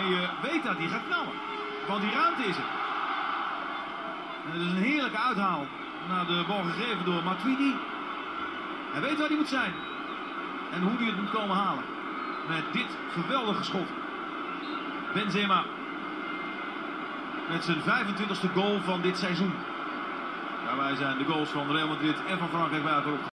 En je weet dat hij gaat knallen. Want die ruimte is er. En het is een heerlijke uithaal naar de bal gegeven door Matuidi. Hij weet waar hij moet zijn. En hoe hij het moet komen halen. Met dit geweldige schot. Benzema. Met zijn 25e goal van dit seizoen. Daarbij zijn de goals van Real Madrid en van Frankrijk bij elkaar